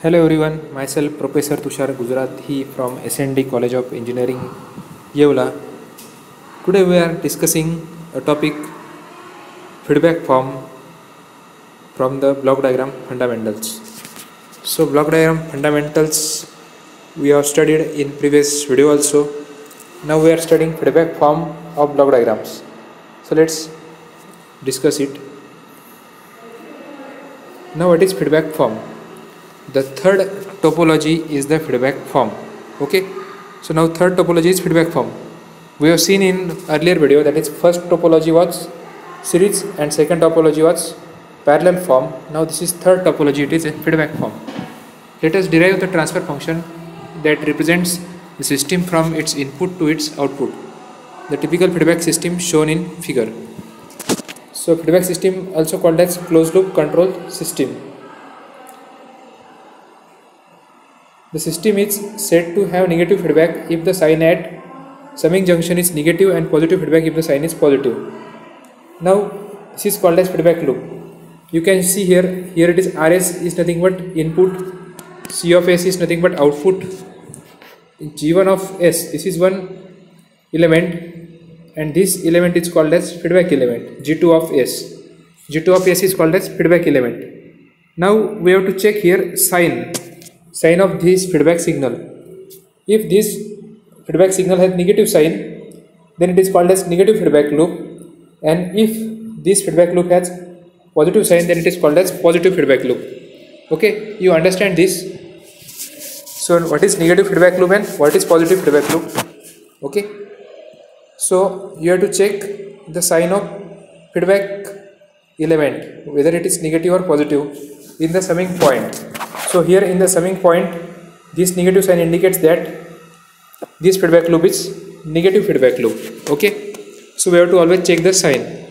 Hello everyone, myself Professor Tushar Gujarathi from SND College of Engineering, Yeola. Today we are discussing a topic feedback form from the block diagram fundamentals. So block diagram fundamentals we have studied in previous video also. Now we are studying feedback form of block diagrams. So let's discuss it. Now what is feedback form? The third topology is the feedback form. Okay, so now third topology is feedback form. We have seen in earlier video that is first topology was series and second topology was parallel form. Now this is third topology, it is a feedback form. Let us derive the transfer function that represents the system from its input to its output. The typical feedback system shown in figure. So feedback system also called as closed loop control system. The system is said to have negative feedback if the sign at summing junction is negative and positive feedback if the sign is positive. Now this is called as feedback loop. You can see here it is Rs is nothing but input, C of S is nothing but output, G1 of S, this is one element, and this element is called as feedback element, G2 of S. G2 of S is called as feedback element. Now we have to check here sign of this feedback signal. If this feedback signal has negative sign, then it is called as negative feedback loop, and if this feedback loop has positive sign, then it is called as positive feedback loop. Okay, you understand this? So what is negative feedback loop and what is positive feedback loop? Okay, so you have to check the sign of feedback element, whether it is negative or positive, in the summing point. So here in the summing point, this negative sign indicates that this feedback loop is negative feedback loop. Okay, so we have to always check the sign.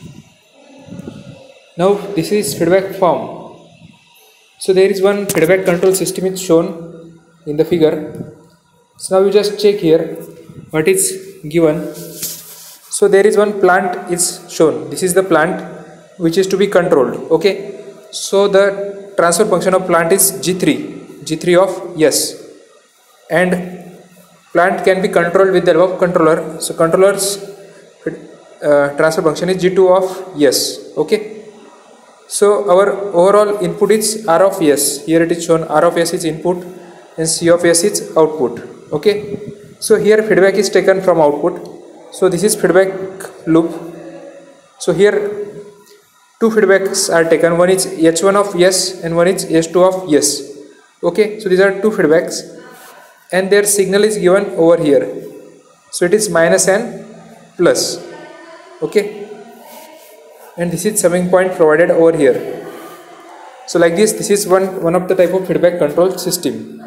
Now this is feedback form. So there is one feedback control system is shown in the figure. So now you just check here what is given. So there is one plant is shown. This is the plant which is to be controlled. Okay, so the transfer function of plant is G3 of S, and plant can be controlled with the help of controller. So controller's transfer function is G2 of S. Okay, so our overall input is R of S. Here it is shown R of S is input and C of S is output. Okay, so here feedback is taken from output. So this is feedback loop. So here two feedbacks are taken, one is H1 of S and one is H2 of S. Okay, so these are two feedbacks and their signal is given over here. So it is minus and plus. Okay, and this is summing point provided over here. So like this is one of the type of feedback control system.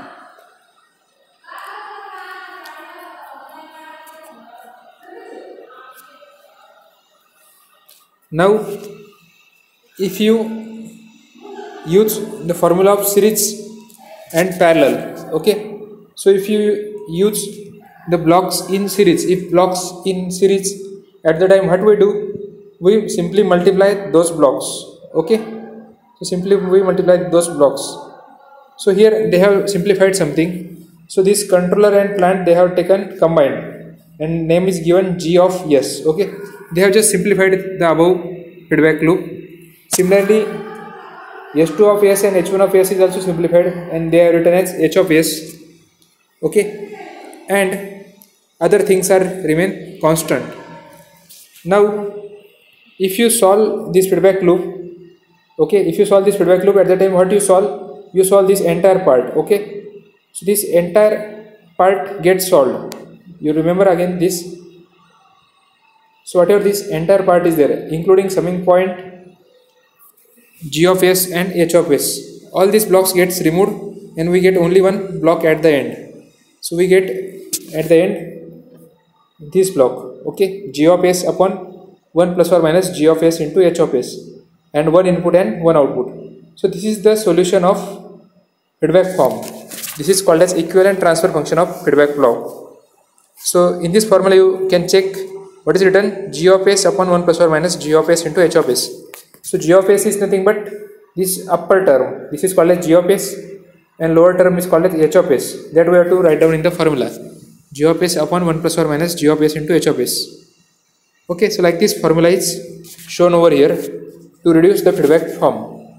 Now if you use the formula of series and parallel, okay, so if you use the blocks in series, if blocks in series, at the time what we do, we simply multiply those blocks. Okay, so simply we multiply those blocks. So here they have simplified something. So this controller and plant they have taken combined and name is given G of S. Okay, they have just simplified the above feedback loop. Similarly, S2 of S and H1 of S is also simplified and they are written as H of S. Okay, and other things are remain constant. Now if you solve this feedback loop, okay, if you solve this feedback loop, at the time what you solve this entire part. Okay, so this entire part gets solved. You remember again this. So whatever this entire part is there, including summing point, G of S and H of S, all these blocks gets removed and we get only one block at the end. So we get at the end this block. Okay, G of S upon 1 plus or minus G of S into H of S, and one input and one output. So this is the solution of feedback form. This is called as equivalent transfer function of feedback block. So in this formula you can check what is written, G of S upon 1 plus or minus G of S into H of S. So G of S is nothing but this upper term. This is called as G of S and lower term is called as h of s. That we have to write down in the formula, g of s upon 1 plus or minus g of s into h of s. Okay, so like this formula is shown over here to reduce the feedback form.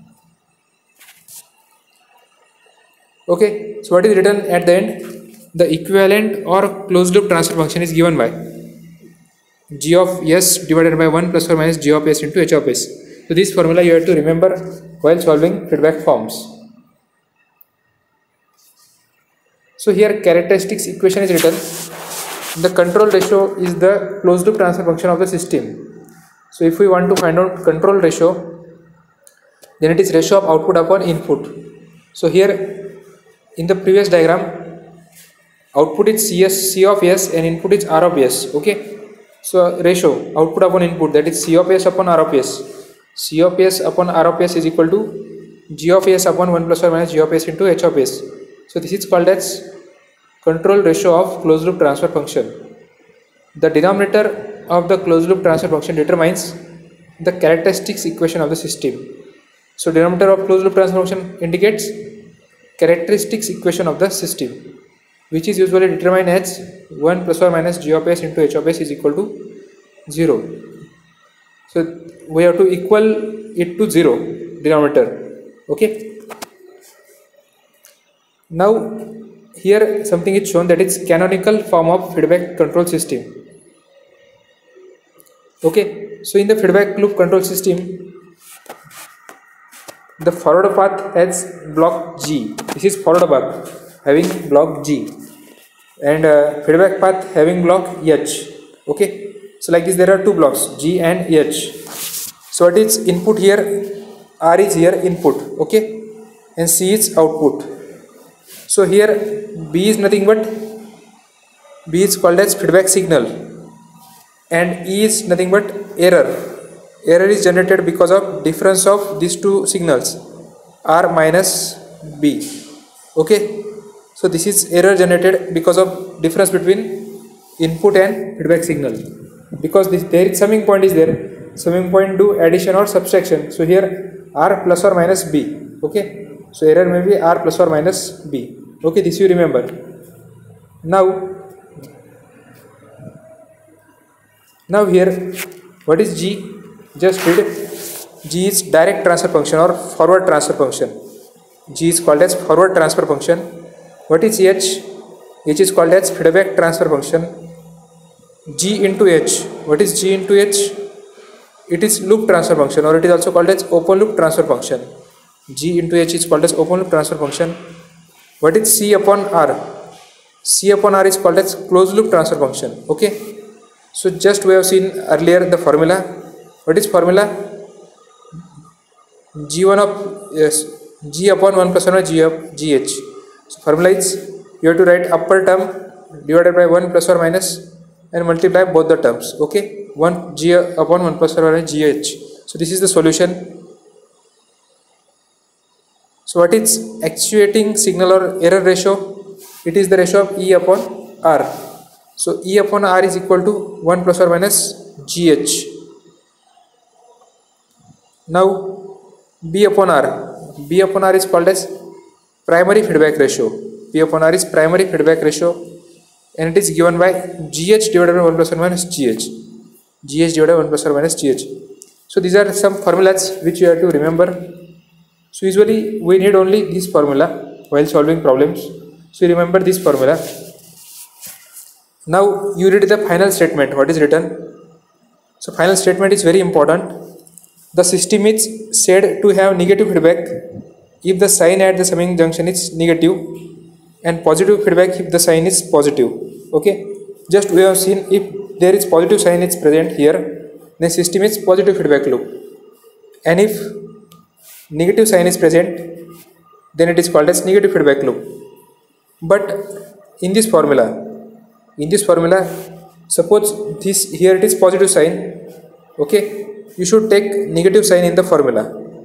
Okay, so what is written at the end? The equivalent or closed loop transfer function is given by g of s divided by 1 plus or minus g of s into h of s. So this formula you have to remember while solving feedback forms. So here characteristics equation is written. The control ratio is the closed loop transfer function of the system. So if we want to find out control ratio, then it is ratio of output upon input. So here in the previous diagram, output is C of s and input is R of s. Okay, so ratio output upon input, that is C of s upon R of s. C of s upon R of s is equal to g of s upon 1 plus or minus g of s into h of s. So this is called as control ratio of closed loop transfer function. The denominator of the closed loop transfer function determines the characteristics equation of the system. So denominator of closed loop transfer function indicates characteristics equation of the system, which is usually determined as 1 plus or minus g of s into h of s is equal to 0. So we have to equal it to 0 denominator. Okay, now here something is shown, that is canonical form of feedback control system. Okay, so in the feedback loop control system, the forward path has block G. This is forward path having block G, and feedback path having block H. Okay, so like this there are two blocks G and H. So what is input here? R is here input. Okay, and C is output. So here B is nothing but, B is called as feedback signal, and E is nothing but error. Error is generated because of difference of these two signals, R minus B. Okay, so this is error generated because of difference between input and feedback signal, because there is summing point is there. Summing point do addition or subtraction. So here R plus or minus B. Okay, so error may be R plus or minus B. Okay, this you remember. Now here what is G? Just read. G is direct transfer function or forward transfer function. G is called as forward transfer function. What is H? H is called as feedback transfer function. G into H. What is G into H? It is loop transfer function, or it is also called as open loop transfer function. G into H is called as open loop transfer function. What is C upon R? C upon R is called as closed loop transfer function. Okay, so just we have seen earlier the formula. What is formula? G1 of G upon 1 plus 1 G of GH. So formula is, you have to write upper term divided by 1 plus or minus and multiply both the terms. Okay, 1 G upon 1 plus or minus GH. So this is the solution. So what is actuating signal or error ratio? It is the ratio of E upon R. So E upon R is equal to 1 plus or minus GH. Now B upon R. B upon R is called as primary feedback ratio. B upon R is primary feedback ratio, and it is given by GH divided by 1 plus or minus GH. GH divided by 1 plus or minus GH. So these are some formulas which you have to remember. So usually we need only this formula while solving problems. So you remember this formula. Now you read the final statement. What is written? So final statement is very important. The system is said to have negative feedback if the sign at the summing junction is negative, and positive feedback if the sign is positive. Okay, just we have seen if there is positive sign is present here, then system is positive feedback loop, and if negative sign is present, then it is called as negative feedback loop. But in this formula, suppose this here it is positive sign. Okay, you should take negative sign in the formula.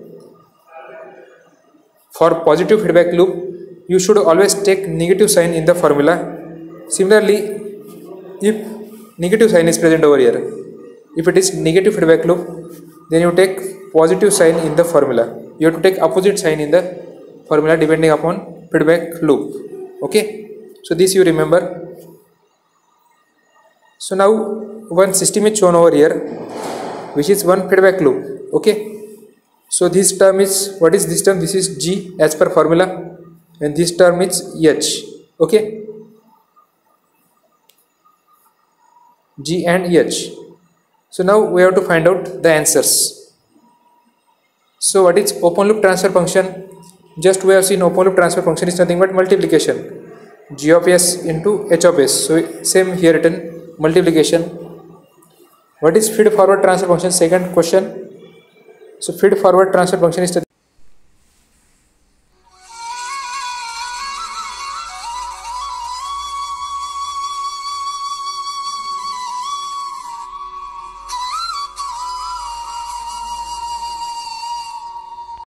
For positive feedback loop, you should always take negative sign in the formula. Similarly, if negative sign is present over here, if it is negative feedback loop, then you take positive sign in the formula. You have to take opposite sign in the formula depending upon feedback loop. Okay, so this you remember. So now one system is shown over here, which is one feedback loop. Okay, so this term is, what is this term? This is G as per formula, and this term is H. Okay, G and H. So now we have to find out the answers. So what is open loop transfer function? Just we have seen open loop transfer function is nothing but multiplication, G of S into H of S. So same here written, multiplication. What is feed forward transfer function? Second question. So feed forward transfer function is